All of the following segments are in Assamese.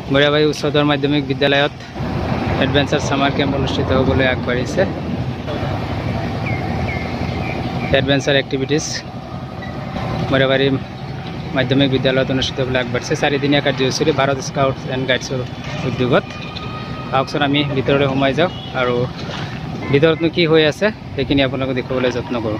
মৰিৰাবাৰী উচ্চতৰ মাধ্যমিক বিদ্যালয়ত এডভেঞ্চাৰ সামাৰ কেম্প অনুষ্ঠিত হ'বলৈ আগবাঢ়িছে। এডভেঞ্চাৰ এক্টিভিটিজ মৰিৰাবাৰী মাধ্যমিক বিদ্যালয়ত অনুষ্ঠিত হ'বলৈ আগবাঢ়িছে। 4 দিনীয়া কাৰ্যসূচীৰে ভাৰত স্কাউটছ এণ্ড গাইডছৰ উদ্যোগত। আহকচোন আমি ভিতৰলৈ সোমাই যাওঁ আৰু ভিতৰতনো কি হৈ আছে সেইখিনি আপোনালোকক দেখুৱাবলৈ যত্ন কৰোঁ।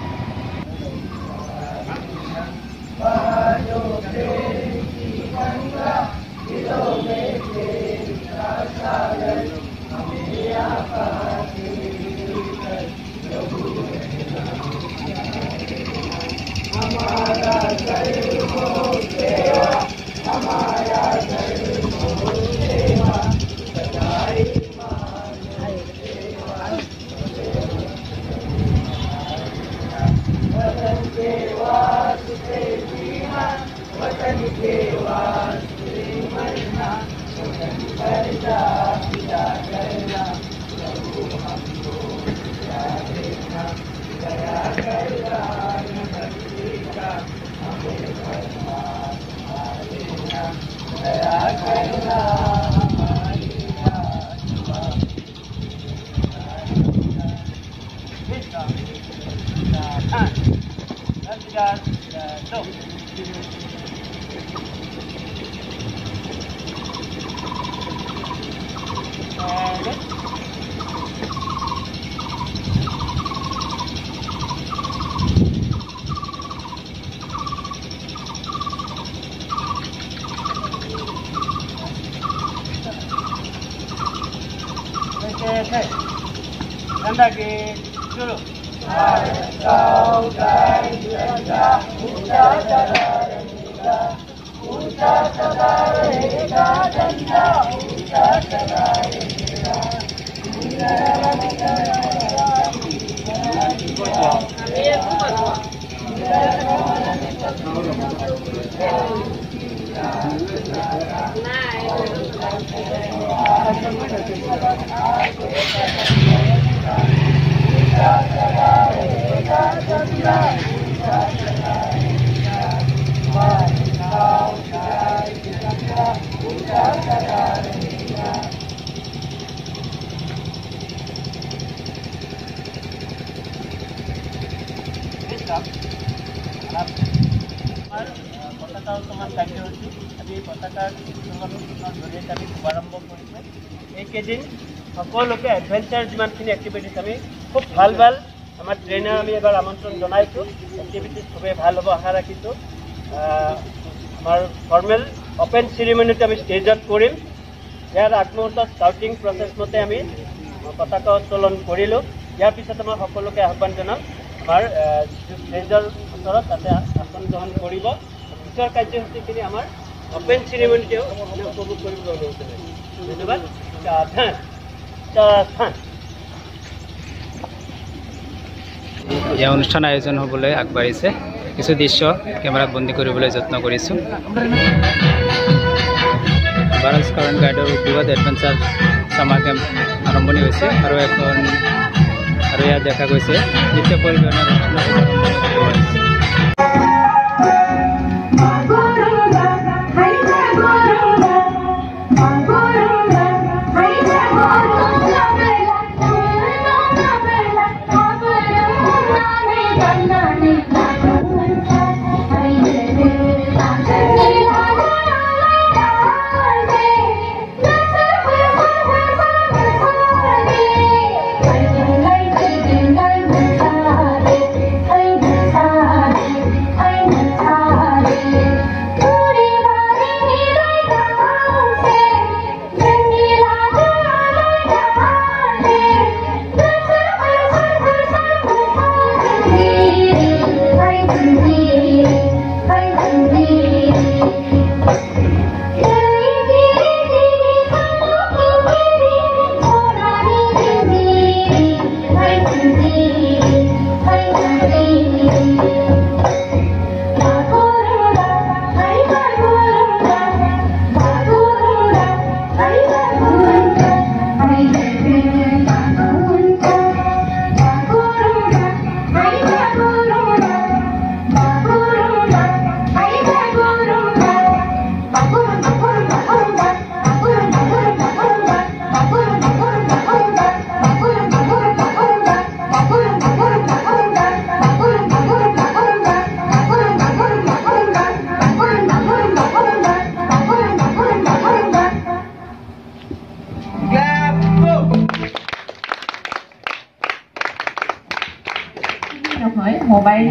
এইকেইদিন সকলোকে এডভেঞ্চাৰ যিমানখিনি এক্টিভিটিছ আমি খুব ভাল আমাৰ ট্ৰেইনাৰ আমি এবাৰ আমন্ত্ৰণ জনাইছোঁ। এক্টিভিটিছ খুবেই ভাল হ'ব আশা ৰাখিছোঁ। আমাৰ ফৰ্মেল অপেন চেৰিমনিটো আমি ষ্টেজত কৰিম। ইয়াৰ আগমুহূৰ্তত স্কাউটিং প্ৰচেছ মতে আমি পতাকা উত্তোলন কৰিলোঁ। ইয়াৰ পিছত আমাৰ সকলোকে আহ্বান জনাম আমাৰ ষ্টেজৰ ওচৰত তাতে আসন গ্ৰহণ কৰিব। পিছৰ কাৰ্যসূচীখিনি আমাৰ অপেন চেৰিমনিতেও উপভোগ কৰিবলৈ অনুৰোধ জনাইছোঁ। ধন্যবাদ। এই অনুষ্ঠান আয়োজন হ'বলৈ আগবাঢ়িছে। কিছু দৃশ্য কেমেৰাত বন্দী কৰিবলৈ যত্ন কৰিছোঁ। ভাৰত স্কাউট এণ্ড গাইডৰ উদ্যোগত এডভেঞ্চাৰ সামাৰ কেম্প আৰম্ভণি হৈছে আৰু ইয়াত দেখা গৈছে নৃত্য পৰিৱেশনৰ অনুষ্ঠান।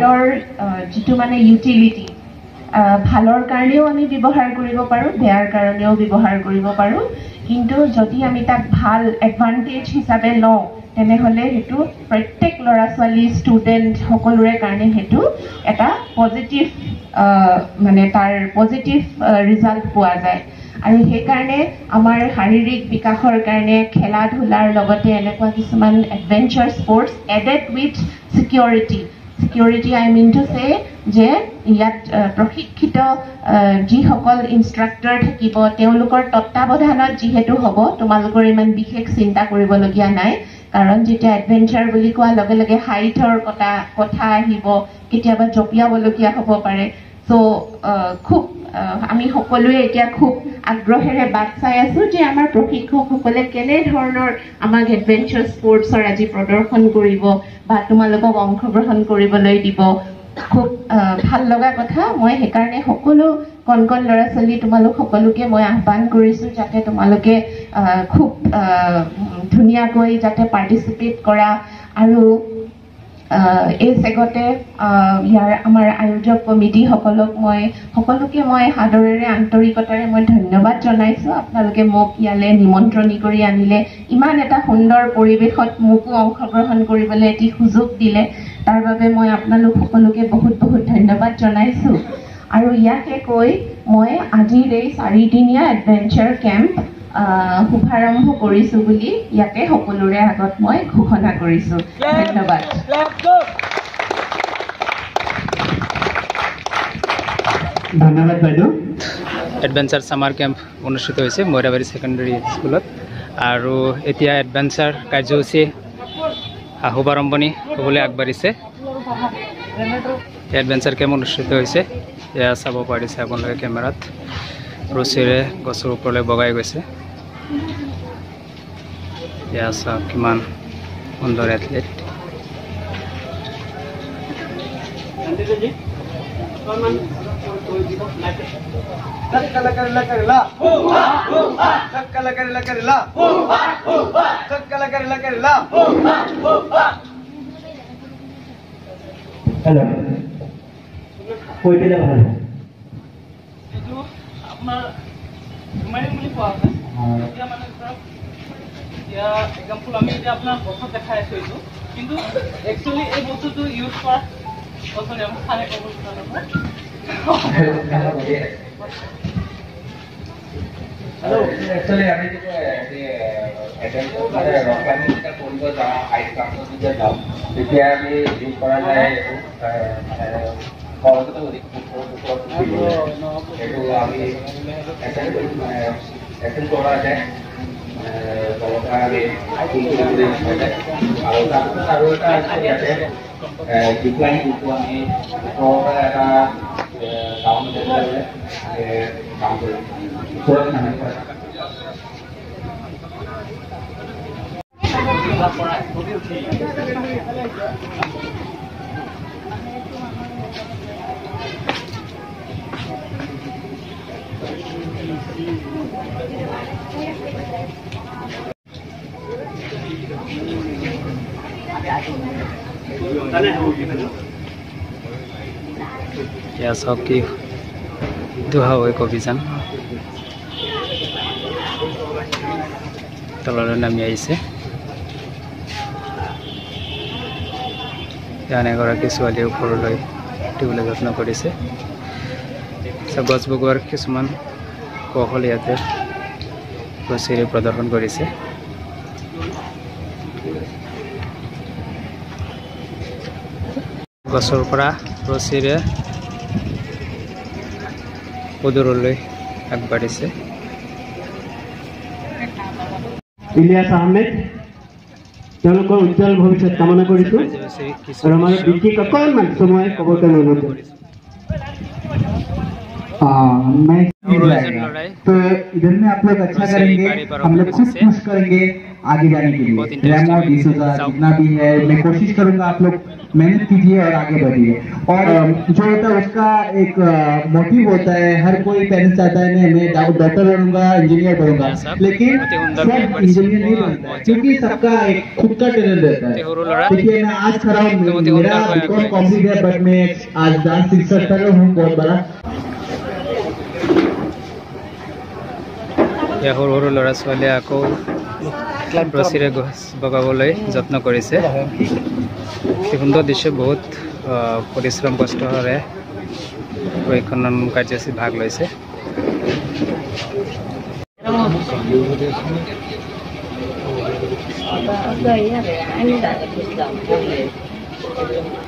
ইহঁতৰ যিটো মানে ইউটিলিটি ভালৰ কাৰণেও আমি ব্যৱহাৰ কৰিব পাৰোঁ, বেয়াৰ কাৰণেও ব্যৱহাৰ কৰিব পাৰোঁ। কিন্তু যদি আমি তাক ভাল এডভান্টেজ হিচাপে লওঁ তেনেহ'লে সেইটো প্ৰত্যেক ল'ৰা ছোৱালী ষ্টুডেণ্ট সকলোৰে কাৰণে সেইটো এটা পজিটিভ মানে তাৰ পজিটিভ ৰিজাল্ট পোৱা যায়। আৰু সেইকাৰণে আমাৰ শাৰীৰিক বিকাশৰ কাৰণে খেলা ধূলাৰ লগতে এনেকুৱা কিছুমান adventure sports added with security I mean to say যে ইয়াত প্ৰশিক্ষিত যিসকল ইনষ্ট্ৰাক্টৰ থাকিব তেওঁলোকৰ তত্ত্বাৱধানত যিহেতু হ'ব তোমালোকৰ ইমান বিশেষ চিন্তা কৰিবলগীয়া নাই। কাৰণ যেতিয়া এডভেঞ্চাৰ বুলি কোৱাৰ লগে লগে হাইটৰ কথা আহিব, কেতিয়াবা জঁপিয়াবলগীয়া হ'ব পাৰে। চ' খুব আমি সকলোৱে এতিয়া খুব আগ্ৰহেৰে বাট চাই আছোঁ যে আমাৰ প্ৰশিক্ষকসকলে কেনেধৰণৰ আমাক এডভেঞ্চাৰ স্পৰ্টছৰ আজি প্ৰদৰ্শন কৰিব বা তোমালোকক অংশগ্ৰহণ কৰিবলৈ দিব। খুব ভাল লগা কথা। মই সেইকাৰণে সকলো কণ কণ ল'ৰা ছোৱালী তোমালোক সকলোকে মই আহ্বান কৰিছোঁ যাতে তোমালোকে খুব ধুনীয়াকৈ যাতে পাৰ্টিচিপেট কৰা। আৰু এই চেগতে ইয়াৰ আমাৰ আয়োজক কমিটিসকলক সকলোকে মই সাদৰেৰে আন্তৰিকতাৰে মই ধন্যবাদ জনাইছোঁ। আপোনালোকে মোক ইয়ালৈ নিমন্ত্ৰণী কৰি আনিলে, ইমান এটা সুন্দৰ পৰিৱেশত মোকো অংশগ্ৰহণ কৰিবলৈ এটি সুযোগ দিলে, তাৰ বাবে মই আপোনালোক সকলোকে বহুত বহুত ধন্যবাদ জনাইছোঁ। আৰু ইয়াকে কৈ মই আজিৰ এই 4দিনীয়া এডভেঞ্চাৰ কেম্প শুভাৰম্ভ কৰিছোঁ বুলি ইয়াতে সকলোৰে আগত মই ঘোষণা কৰিছোঁ। ধন্যবাদ। ধন্যবাদ বাইদেউ। এডভেঞ্চাৰ ছামাৰ কেম্প অনুষ্ঠিত হৈছে মইৰাবাৰী ছেকেণ্ডেৰী স্কুলত। আৰু এতিয়া এডভেঞ্চাৰ কাৰ্যসূচী শুভাৰম্ভণি হ'বলৈ আগবাঢ়িছে। এডভেঞ্চাৰ কেম্প অনুষ্ঠিত হৈছে, এয়া চাব পাৰিছে আপোনালোকে কেমেৰাত। ৰছীৰে গছৰ ওপৰলৈ বগাই গৈছে। এয়া চাওক কিমান সুন্দৰ এথলেট। হেল্ল' কৈ দিলে ভাল। আপোনাৰ বুলি কোৱা হয়। এতিয়া মানে ধৰক এতিয়া এক্সাম্পল আমি এতিয়া আপোনাৰ বছৰত দেখাই আছোঁ এইটো, কিন্তু একচুৱেলি এই বস্তুটো ইউজ কৰা বছৰে আমাক চাৰে ক'ব একচুৱেলি আমি যেতিয়া কৰিব যাওঁ আইচ কামত যেতিয়া যাওঁ তেতিয়া আমি ইউজ কৰা যায় খৰচটো অধিক সেইটো আমি এটেণ্ড কৰা যায়। আৰু তাৰপিছত আৰু এটা ইয়াতে ডিপ্লাইন যিটো আমি এটা কাম কৰিম এয়া চাওক কি দুঃসাহসিক অভিযান তললৈ নামি আহিছে। ইয়াত এগৰাকী ছোৱালীয়ে ওপৰলৈ উঠিবলৈ যত্ন কৰিছে। গছ বগোৱাৰ কিছুমান কৌশল ইয়াতে ৰছীৰে প্ৰদৰ্শন কৰিছে। গছৰ পৰা ৰছীৰে পদূৰলৈ আগবাঢ়িছে। ইলিয়াছ আহমেদ, তেওঁলোকৰ উজ্জ্বল ভৱিষ্যত কামনা কৰিছোঁ। আৰু আমাৰ বিশেষ অকণমান সময় ক'বৰ কাৰণে অনুৰোধ কৰিছোঁ। मैं तो इधर में आप लोग अच्छा करेंगे, हम लोग खुद पुश करेंगे आगे जाने के लिए। रेमो डिसोजा जितना भी है, मैं कोशिश करूंगा आप लोग मेहनत कीजिए और आगे बढ़िए। और जो होता है उसका एक मोटिव होता है, हर कोई पेरेंट्स चाहता है मैं डॉक्टर बनूंगा, इंजीनियर बनूंगा, लेकिन सब इंजीनियर नहीं बनता है क्योंकि सबका एक खुद का टैलेंट रहता है। देखिए मैं आज खड़ा हूँ, मेरा बीकॉम कंप्लीट है, बट मैं आज डांस इंस्ट्रक्टर हूँ बहुत बड़ा। সৰু সৰু ল'ৰা ছোৱালীয়ে আকৌ ৰছীৰে গছ বগাবলৈ যত্ন কৰিছে। সুন্দৰ দৃশ্য, বহুত পৰিশ্ৰম কষ্টৰে প্ৰশিক্ষণ কাৰ্যসূচীত ভাগ লৈছে।